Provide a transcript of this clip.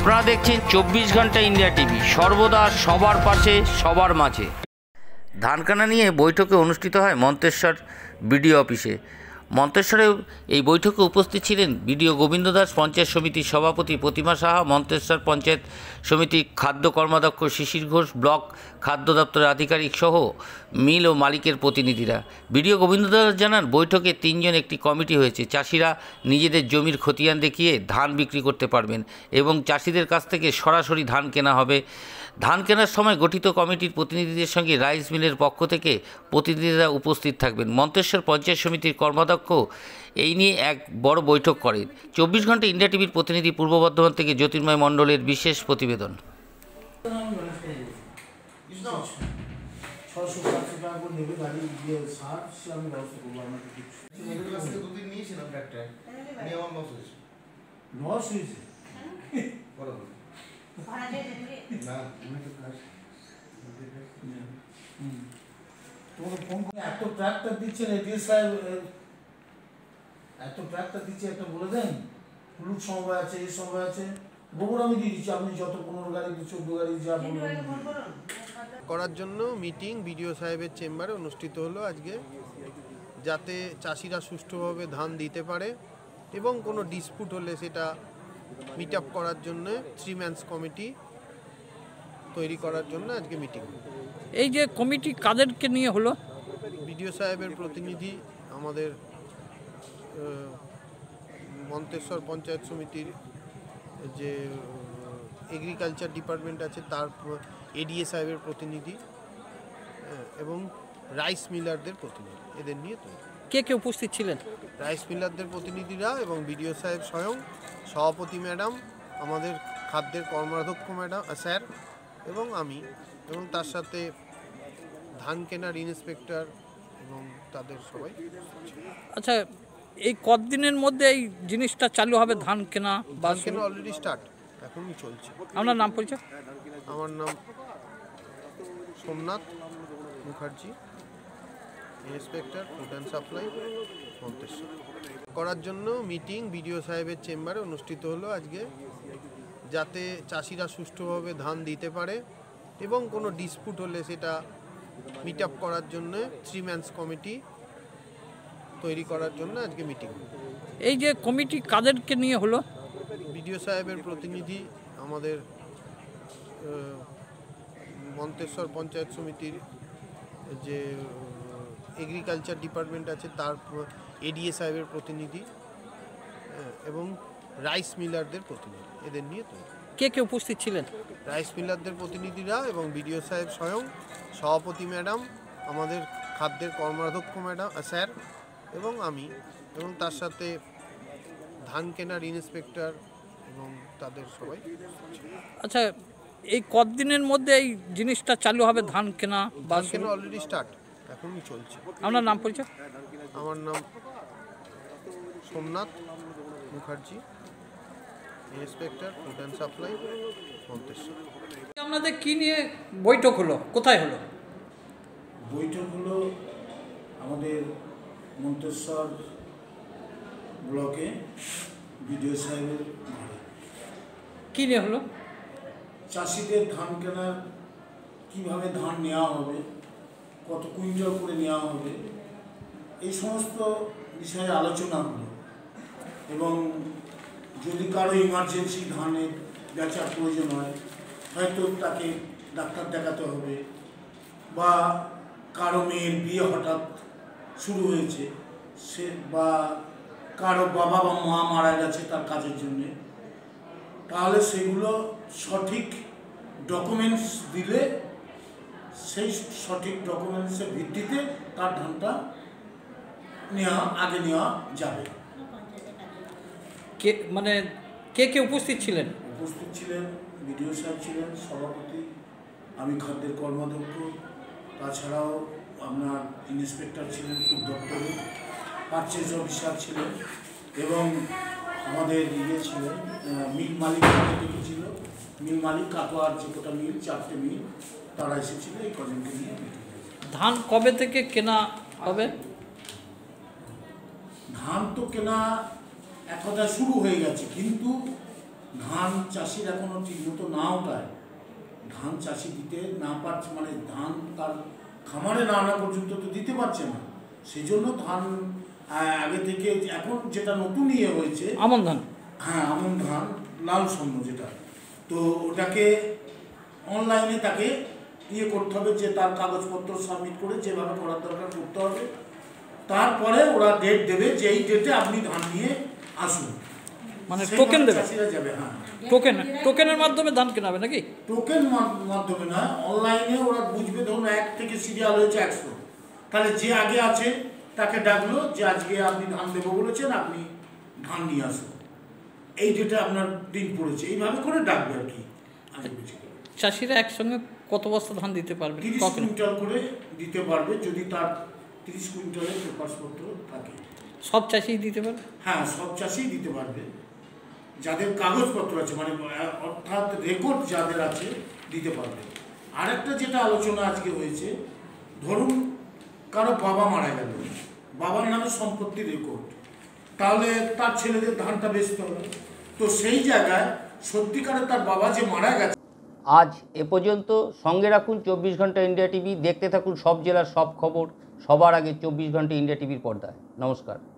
আপনারা দেখছেন 24 ঘন্টা ইন্ডিয়া টিভি, সর্বদা সবার পাশে সবার মাঝে। ধান কাটা নিয়ে বৈঠকে অনুষ্ঠিত হয় মন্তেশ্বর বিডিও অফিসে। মন্তেশ্বরে এই বৈঠকে উপস্থিত ছিলেন বিডিও গোবিন্দ দাস, পঞ্চায়েত সমিতির সভাপতি প্রতিমা সাহা, মন্তেশ্বর পঞ্চায়েত সমিতির খাদ্য কর্মাধ্যক্ষ শিশির ঘোষ, ব্লক খাদ্য দপ্তরের আধিকারিক সহ মিল ও মালিকের প্রতিনিধিরা। বিডিও গোবিন্দ দাস জানান, বৈঠকে 3 জন একটি কমিটি হয়েছে। চাষিরা নিজেদের জমির খতিয়ান দেখিয়ে ধান বিক্রি করতে পারবেন এবং চাষিদের কাছ থেকে সরাসরি ধান কেনা হবে। ধান কেনার সময় গঠিত কমিটির প্রতিনিধিদের সঙ্গে রাইস মিলের পক্ষ থেকে প্রতিনিধিরা উপস্থিত থাকবেন। মন্তেশ্বর পঞ্চায়েত সমিতির কর্মাধ্যক্ষ এই নিয়ে এক বড় বৈঠক করেন। 24 ঘন্টা ইন্ডিয়া টিভির প্রতিনিধি পূর্ব বর্ধমান থেকে জ্যোতির্ময় মণ্ডলের বিশেষ প্রতিবেদন। এত ট্রাক্টর দিচ্ছেন এডিএ সাহেব, এত ট্রাক্টর দিচ্ছে, একটা বলে দেন। হলুদ সময় আছে, এই সময় আছে, গোবর আমি দিয়ে দিচ্ছি, আপনি যত 15 গাড়ি 14 গাড়ি যা করার জন্য মিটিং বিডিও সাহেবের চেম্বারে অনুষ্ঠিত হলো আজকে, যাতে চাষিরা সুষ্ঠুভাবে ধান দিতে পারে এবং কোনো ডিসপুট হলে সেটা মিট আপ করার জন্য 3 ম্যানস কমিটি তৈরি করার জন্য আজকে মিটিং। এই যে কমিটি কাদেরকে নিয়ে হলো? বিডিও সাহেবের প্রতিনিধি, আমাদের মন্তেশ্বর পঞ্চায়েত সমিতির যে এগ্রিকালচার ডিপার্টমেন্ট আছে তার এডিএ সাহেবের প্রতিনিধি এবং রাইস মিলারদের প্রতিনিধি, এদের নিয়ে তৈরি। কে কে উপস্থিত ছিলেন? রাইস মিলারদের প্রতিনিধিরা এবং বিডিও সাহেব স্বয়ং, সভাপতি ম্যাডাম, আমাদের খাদ্যের কর্মাধ্যক্ষ ম্যাডাম স্যার এবং আমি, এবং তার সাথে ধান কেনার ইন্সপেক্টর এবং তাদের সবাই। আচ্ছা, এই কতদিনের মধ্যে এই জিনিসটা চালু হবে? ধান কেনা অলরেডি স্টার্ট, এখনই চলছে। আপনার নাম পরিচয়? আমার নাম Somnath Mukherjee, inspector food and supply, Manteswar. করার জন্য মিটিং বিডিও সাহেবের চেম্বারে অনুষ্ঠিত হলো আজকে, যাতে চাষিরা সুষ্ঠুভাবে ধান দিতে পারে এবং কোনো ডিসপুট হলে সেটা মিট আপ করার জন্য 3 ম্যানস কমিটি তৈরি করার জন্য আজকে মিটিং। এই যে কমিটি কাদেরকে নিয়ে হলো? বিডিও সাহেবের প্রতিনিধি, আমাদের মন্তেশ্বর পঞ্চায়েত সমিতির যে এগ্রিকালচার ডিপার্টমেন্ট আছে তার এডিএ সাহেবের প্রতিনিধি এবং রাইস মিলারদের প্রতিনিধি, এদের নিয়ে তৈরি। কে কে উপস্থিত ছিলেন? রাইস মিলারদের প্রতিনিধিরা এবং বিডিও সাহেব স্বয়ং, সভাপতি ম্যাডাম, আমাদের খাদ্যের কর্মাধ্যক্ষ ম্যাডাম স্যার এবং আমি, এবং তার সাথে ধান কেনার ইন্সপেক্টর এবং তাদের সবাই। আচ্ছা, এই কতদিনের মধ্যে এই জিনিসটা চালু হবে? ধান কেনা অলরেডি স্টার্ট, এখনই চলছে। আপনার নাম পরিচয়? আমার নাম Somnath Mukherjee, inspector food and supply, Manteswar. আপনাদের কি নিয়ে বৈঠক হলো, কোথায় হলো? বৈঠক হলো আমাদের মন্তেশ্বর ব্লকে বিডিও সাহেবের ঘরে। কী নিয়ে হলো? চাষিদের ধান কেনার, কীভাবে ধান নেওয়া হবে, কত কুইন্টাল করে নেওয়া হবে, এই সমস্ত বিষয়ে আলোচনা হলো। এবং যদি কারো ইমার্জেন্সি ধানের বেচার প্রয়োজন হয়, হয়তো তাকে ডাক্তার দেখাতে হবে, বা কারো মেয়ের বিয়ে হঠাৎ শুরু হয়েছে, সে বা কারো বাবা বা মা মারা গেছে তার কাজের জন্যে, তাহলে সেগুলো সঠিক ডকুমেন্টস দিলে সেই সঠিক ডকুমেন্টসের ভিত্তিতে তার ধানটা আগে নেওয়া যাবে। কে মানে কে কে উপস্থিত ছিলেন? উপস্থিত ছিলেন বিডিও সাহেব ছিলেন, সভাপতি, আমি খাদ্যের কর্মাধ্যক্ষ, তাছাড়াও আপনার ইন্সপেক্টর ছিলেন ফুড দপ্তরে, পারচেজ অফিসার ছিলেন এবং আমাদের ছিলেন মিল মালিক ছিল, মিল মালিক কাটোয়ার যে কটা মিল, 4টে মিল, তারা এসেছিল। এই কজনকে নিয়ে ধান কবে থেকে কেনা হবে? ধান তো কেনা এক কথা শুরু হয়ে গেছে, কিন্তু ধান চাষির এখনও ঠিকমতো নাও পায়, ধান চাষি দিতে না পারছে, মানে ধান তার খামারে না আনা পর্যন্ত তো দিতে পারছে না। সেই জন্য ধান আগে থেকে এখন যেটা নতুন হয়েছে আমন ধান, হ্যাঁ আমন ধান লাল স্বর্ণ যেটা, তো ওটাকে অনলাইনে তাকে করতে হবে, যে তার কাগজপত্র সাবমিট করে যেভাবে করার দরকার করতে হবে। তারপরে ওরা ডেট দেবে যে এই ডেটে আপনি ধান নিয়ে আসুন, মানে টোকেন দেবে, চাষিরা যাবে। হ্যাঁ টোকেনের মাধ্যমে ধান কেনাবে নাকি? টোকেন মাধ্যমে না, অনলাইনে ওরা বুঝবে, ধরুন 1 থেকে সিরিয়াল হয়েছে 100, তাহলে যে আগে আছে তাকে ডাকলো যে আজকে আপনি ধান দেবো বলেছেন, আপনি ধান নিয়ে আসুন, এই ডেটে আপনার দিন পড়েছে, এইভাবে করে ডাকবে আর কি। চাষিরা একসঙ্গে কত বস্তা ধান দিতে পারবে? 30 কুইন্টাল করে দিতে পারবে যদি তার 30 কুইন্টালের পেপারসপত্র থাকে। সব চাষি দিতে পারবে? হ্যাঁ, সব চাষিই দিতে পারবে, যাদের কাগজপত্র আছে, মানে অর্থাৎ রেকর্ড যাদের আছে দিতে পারবে। আরেকটা যেটা আলোচনা আজকে হয়েছে, ধরুন কারো বাবা মারা গেল, বাবার নামে সম্পত্তির রেকর্ড, তাহলে তার ছেলেদের ধানটা বেচতে হবে, তো সেই জায়গায় সত্যিকারে তার বাবা যে মারা গেছে। আজ এ পর্যন্ত। সঙ্গে রাখুন 24 ঘন্টা ইন্ডিয়া টিভি, দেখতে থাকুন সব জেলার সব খবর সবার আগে 24 ঘন্টা ইন্ডিয়া টিভির পর্দায়। নমস্কার।